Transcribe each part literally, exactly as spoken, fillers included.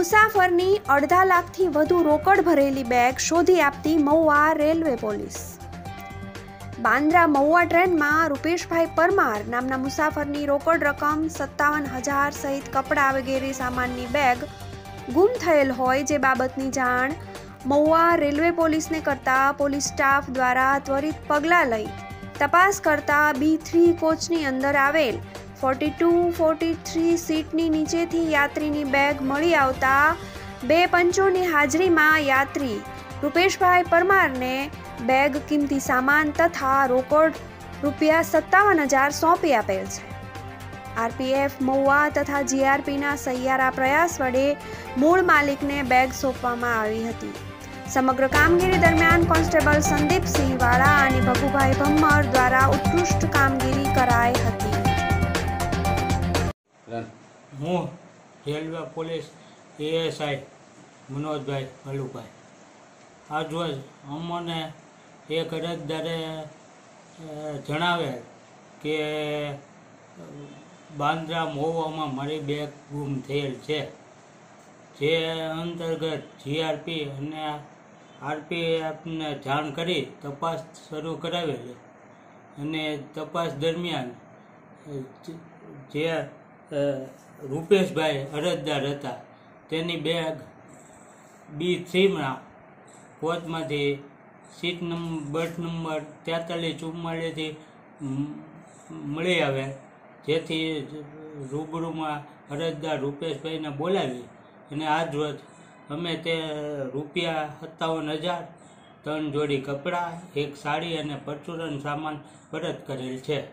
મુસાફરની અડધા લાખથી વધુ રોકડ ભરેલી બેગ શોધી આપતી મહુવા રેલવે પોલીસ। બાંદ્રા મહુવા ટ્રેનમાં રૂપેશભાઈ પરમાર નામના મુસાફરની રોકડ રકમ સત્તાવન હજાર સહિત કપડાં વગેરે સામાનની બેગ ગુમ થયેલ હોય જે બાબતની જાણ મહુવા રેલવે પોલીસને કરતા પોલીસ સ્ટાફ દ્વારા ત્વરિત પગલાં લઈ તપાસ કરતા બી થ્રી કોચની અંદર આવેલ फोर्टी टू फोर्टी थ्री सीटनी नीचेथी यात्रीनी बेग मळी आवता बे पंचोनी हाजरीमां यात्री रूपेशभाई परमारने बेग किंमती सामान तथा रोकड़ रूपिया सत्तावन हजार सौंपी आपेल छे। आरपीएफ महुआ तथा जीआरपीना सहियारा प्रयास वडे मूळ मालिकने बेग सोंपवामां आवी हती। समग्र कामगीरी दरमियान कोन्स्टेबल संदीप सिंह वाळा अने भगुभाई भम्मर द्वारा उत्कृष्ट कामगीरी कराई हती। हूँ रेलवे पुलिस एएसआई मनोजभाई भलुभाई आज रोज अमोने एक अरजदारे जणावेल के बांद्रा महुआ मारी बेग गुम थयेल छे जे अंतर्गत जीआरपी अने आरपीएफ ने जाण करी तपास शरू करावेली अने तपास दरमियान जे रूपेशभाई अरजदार हता तेनी बेग बी थ्री में कोच में सीट नंबर बर्थ नंबर तेतालीस चुम्मालीस थी मळी आवे जेथी रूबरू में अरजदार रूपेशभाई ने बोलावी अने आज रोज अमे ते रूपिया सत्तावन हज़ार त्रण जोड़ी कपड़ा एक साड़ी अने परचूरन सामान परत करेल छे।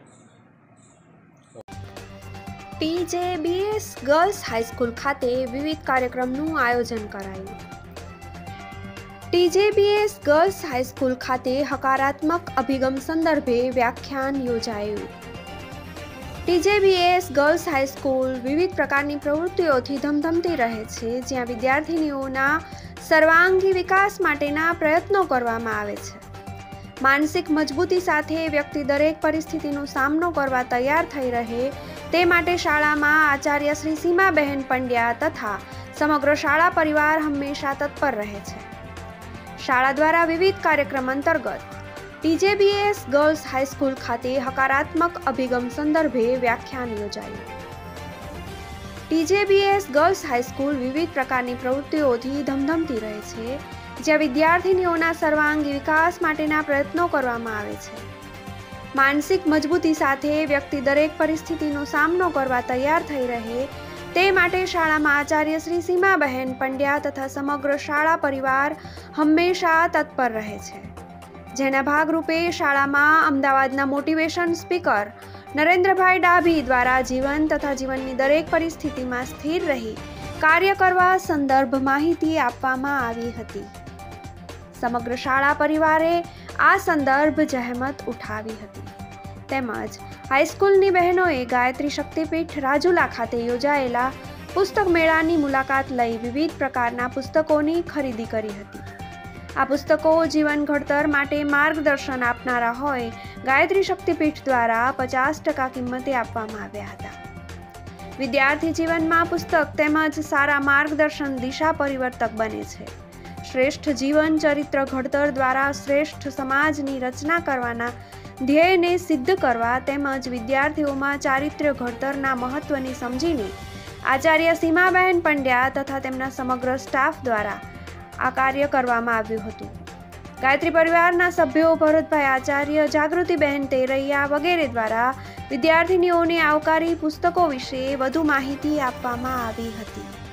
टीजेबीएस गर्ल्स हाईस्कूल खाते विविध कार्यक्रमનું આયોજન કરાયું। ટીજેબીએસ ગર્લ્સ હાઈસ્કૂલ ખાતે હકારાત્મક અભિગમ સંદર્ભે વ્યાખ્યાન યોજાયું। ટીજેબીએસ ગર્લ્સ હાઈસ્કૂલ વિવિધ પ્રકારની પ્રવૃત્તિઓથી ધમધમતી રહે છે, જ્યાં વિદ્યાર્થીનીઓના સર્વાંગી વિકાસ માટેના પ્રયત્નો કરવામાં આવે છે। માનસિક મજબૂતી સાથે વ્યક્તિ દરેક પરિસ્થિતિનો સામનો કરવા તૈયાર થઈ રહે તે માટે શાળામાં આચાર્ય શ્રી સીમાબહેન પંડ્યા તથા સમગ્ર શાળા પરિવાર હંમેશા તત્પર રહે છે। શાળા દ્વારા વિવિધ કાર્યક્રમ અંતર્ગત ટીજેબીએસ ગર્લ્સ હાઈસ્કૂલ ખાતે હકારાત્મક અભિગમ સંદર્ભે વ્યાખ્યાન યોજાયું। ટીજેબીએસ ગર્લ્સ હાઈસ્કૂલ વિવિધ પ્રકારની પ્રવૃત્તિઓથી ધમધમતી રહે છે, જ્યાં વિદ્યાર્થીનીઓના સર્વાંગી વિકાસ માટેના પ્રયત્નો કરવામાં આવે છે। માનસિક મજબૂતી સાથે વ્યક્તિ દરેક પરિસ્થિતિનો સામનો કરવા તૈયાર થઈ રહે તે માટે શાળામાં આચાર્ય શ્રી સીમાબહેન પંડ્યા તથા સમગ્ર શાળા પરિવાર હંમેશા તત્પર રહે છે, જેના ભાગરૂપે શાળામાં અમદાવાદના મોટિવેશન સ્પીકર નરેન્દ્રભાઈ ડાભી દ્વારા જીવન તથા જીવનની દરેક પરિસ્થિતિમાં સ્થિર રહી કાર્ય કરવા સંદર્ભ માહિતી આપવામાં આવી હતી। સમગ્ર શાળા પરિવારે આ સંદર્ભ જહેમત ઉઠાવી હતી। તેમજ હાઈસ્કૂલની બહેનોએ ગાયત્રી શક્તિપીઠ રાજુલા ખાતે યોજાયેલા પુસ્તક મેળાની મુલાકાત લઈ વિવિધ પ્રકારના પુસ્તકોની ખરીદી કરી હતી। આ પુસ્તકો જીવન ઘડતર માટે માર્ગદર્શન આપનારા હોય ગાયત્રી શક્તિપીઠ દ્વારા પચાસ ટકા કિંમતે આપવામાં આવ્યા હતા। વિદ્યાર્થી જીવનમાં પુસ્તક તેમજ સારા માર્ગદર્શન દિશા પરિવર્તક બને છે। શ્રેષ્ઠ જીવન ચરિત્ર ઘડતર દ્વારા શ્રેષ્ઠ સમાજની રચના કરવાના ધ્યેયને સિદ્ધ કરવા તેમજ વિદ્યાર્થીઓમાં ચારિત્ર્ય ઘડતરના મહત્વને સમજીને આચાર્ય સીમાબહેન પંડ્યા તથા તેમના સમગ્ર સ્ટાફ દ્વારા આ કાર્ય કરવામાં આવ્યું હતું। ગાયત્રી પરિવારના સભ્યો ભરતભાઈ આચાર્ય, જાગૃતિબહેન તેરૈયા વગેરે દ્વારા વિદ્યાર્થીનીઓને આવકારી પુસ્તકો વિશે વધુ માહિતી આપવામાં આવી હતી।